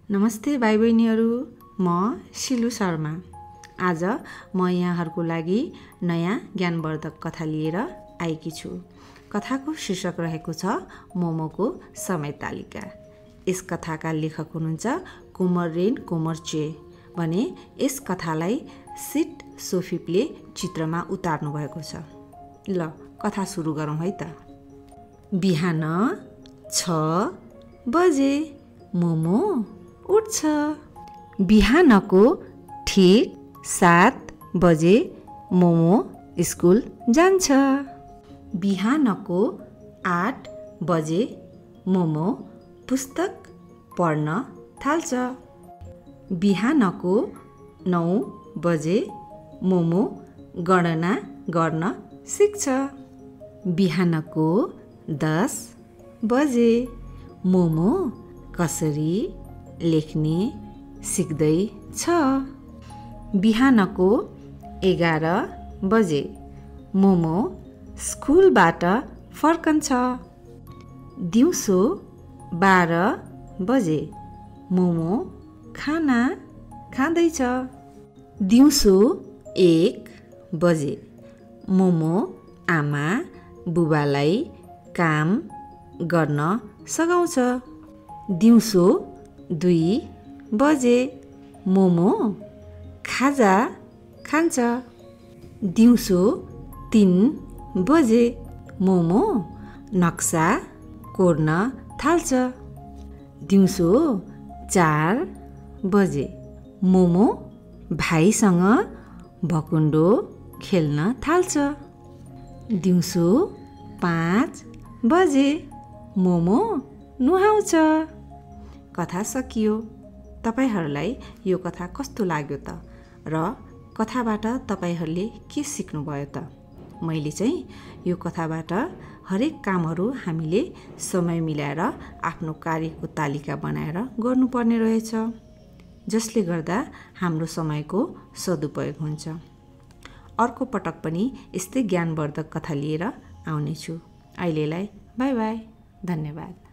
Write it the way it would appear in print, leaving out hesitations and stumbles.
नमस्ते भाइ बहिनीहरू, म शिलु शर्मा। आज म यहाँहरूको लागि नयाँ ज्ञानवर्धक कथा लिएर आएकी छु। कथाको शीर्षक रहेको छ मोमोको समय तालिका। यस कथाका लेखक हुनुहुन्छ कुमरेन कोमर्चे भने यस कथालाई सिट सोफिपले चित्रमा उतार्नु भएको छ। ल कथा सुरु गरौँ है त। बिहान 6 बजे मोमो उठ्छ। बिहानको ठीक 7 बजे मोमो स्कुल जान्छ। बिहानको 8 बजे मोमो पुस्तक पढ्न थाल्छ। बिहानको 9 बजे मोमो गणना गर्न सिक्छ। बिहानको 10 बजे मोमो कसरी लेख्ने सिक्दैछ। बिहानको 11 बजे मोमो स्कुलबाट फर्कन्छ। दिउँसो 12 बजे मोमो खाना खाँदैछ। दिउँसो 1 बजे मोमो आमा बुबालाई काम गर्न सघाउँछ। दिउँसो 2 बजे मोमो खाजा खान्छ। दिउँसो 3 बजे मोमो नक्सा कोर्न थाल्छ। दिउँसो 4 बजे मोमो भाइसँग भकुन्डो खेल्न थाल्छ। दिउँसो 5 बजे मोमो नुहाउँछ। कथा सकियो। तपाईहरूलाई यो कथा कस्तो लाग्यो त? र कथाबाट तपाईहरूले के सिक्नुभयो त? मैले चाहिँ यो कथाबाट हरेक कामहरू हामीले समय मिलाएर आफ्नो कार्यको तालिका बनाएर गर्नुपर्ने रहेछ, जसले गर्दा हाम्रो समयको सदुपयोग हुन्छ। अर्को पटक पनि यस्तै ज्ञानवर्धक कथा लिएर आउनेछु। अहिलेलाई बाई बाई, धन्यवाद।